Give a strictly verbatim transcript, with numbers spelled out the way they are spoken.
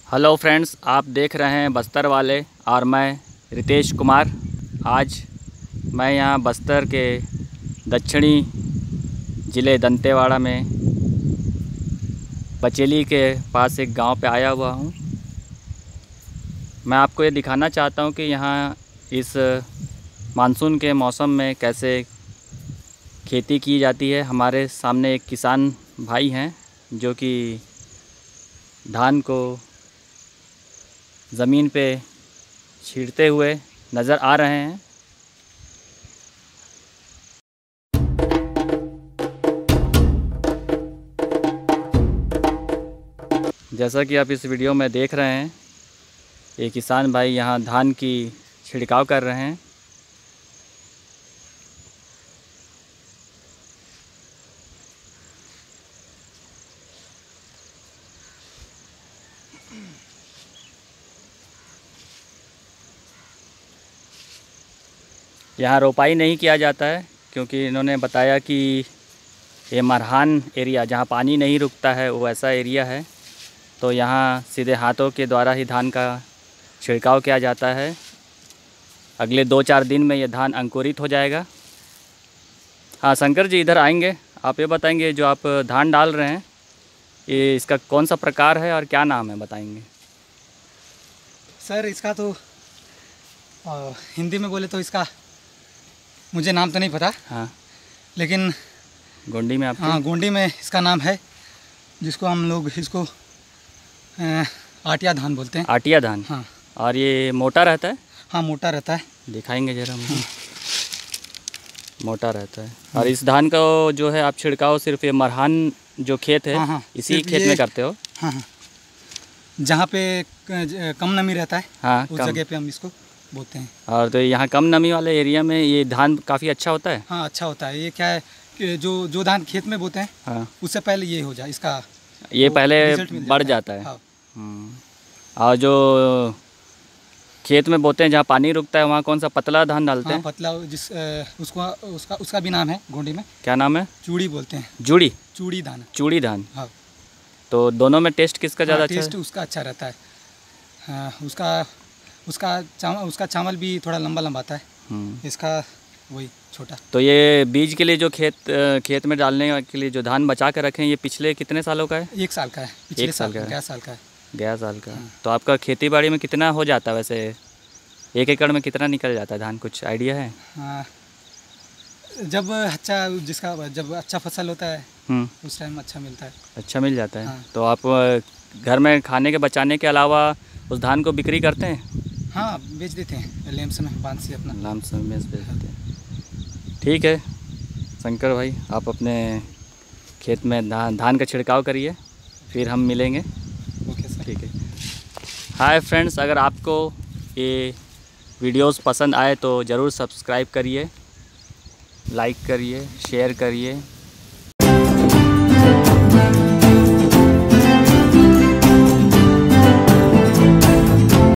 Hello friends, आप देख रहे हैं बस्तर वाले और मैं रितेश कुमार। आज मैं यहाँ बस्तर के दक्षिणी ज़िले दंतेवाड़ा में बचेली के पास एक गांव पे आया हुआ हूँ। मैं आपको ये दिखाना चाहता हूँ कि यहाँ इस मानसून के मौसम में कैसे खेती की जाती है। हमारे सामने एक किसान भाई हैं जो कि धान को ज़मीन पे छींटते हुए नज़र आ रहे हैं। जैसा कि आप इस वीडियो में देख रहे हैं, ये किसान भाई यहाँ धान की छिड़काव कर रहे हैं। यहाँ रोपाई नहीं किया जाता है क्योंकि इन्होंने बताया कि ये मरहान एरिया जहाँ पानी नहीं रुकता है वो ऐसा एरिया है, तो यहाँ सीधे हाथों के द्वारा ही धान का छिड़काव किया जाता है। अगले दो चार दिन में ये धान अंकुरित हो जाएगा। हाँ शंकर जी, इधर आएंगे। आप ये बताएंगे जो आप धान डाल रहे हैं ये इसका कौन सा प्रकार है और क्या नाम है, बताएंगे? सर इसका तो आ, हिंदी में बोले तो इसका मुझे नाम तो नहीं पता। हाँ, लेकिन गोंडी में आप? हाँ, गोंडी में इसका नाम है, जिसको हम लोग इसको आ, आटिया धान बोलते हैं। आटिया धान। हाँ। और ये मोटा रहता है? हाँ, मोटा रहता है। दिखाएंगे जरा मुझे। हाँ। मोटा रहता है। और इस धान का जो है आप छिड़काव सिर्फ ये मरहान जो खेत है, हाँ, हाँ, इसी खेत में करते हो? हाँ हाँ, जहाँ पे कम नमी रहता है, हाँ, उस जगह पे हम इसको बोलते हैं। और तो यहाँ कम नमी वाले एरिया में ये धान काफ़ी अच्छा होता है? हाँ, अच्छा होता है। ये क्या है कि जो जो धान खेत में बोते हैं, हाँ, उससे पहले ये हो जाए, इसका ये पहले बढ़ जाता है। हाँ। और जो खेत में बोते हैं जहाँ पानी रुकता है वहाँ कौन सा पतला धान डालते हैं? हाँ, पतला, जिस उसको उसका उसका भी नाम है गोंडी में। क्या नाम है? चूड़ी बोलते हैं। जुड़ी? चूड़ी धान। चूड़ी धान। हाँ। तो दोनों में टेस्ट किसका ज़्यादा अच्छा है? टेस्ट उसका अच्छा रहता है। हाँ, उसका उसका चावल उसका चावल भी थोड़ा लंबा लंबा आता है, इसका वही छोटा। तो ये बीज के लिए जो खेत खेत में डालने के लिए जो धान बचा कर रखे हैं, ये पिछले कितने सालों का है? एक साल का है। पिछले एक साल का है। ग्यारह साल का है। ग्यारह साल का। हाँ। तो आपका खेती बाड़ी में कितना हो जाता है वैसे? एक एकड़ में कितना निकल जाता है धान, कुछ आइडिया है? हाँ, जब अच्छा जिसका जब अच्छा फसल होता है उस टाइम अच्छा मिलता है। अच्छा मिल जाता है। हाँ। तो आप घर में खाने के बचाने के अलावा उस धान को बिक्री करते हैं? हाँ, बेच देते हैं लैम्स में, बांध से अपना लैम्स में बेच देते हैं। ठीक है शंकर भाई, आप अपने खेत में धान धान का छिड़काव करिए, फिर हम मिलेंगे। Okay sir. ठीक है। हाय फ्रेंड्स, अगर आपको ये वीडियोस पसंद आए तो ज़रूर सब्सक्राइब करिए, लाइक करिए, शेयर करिए।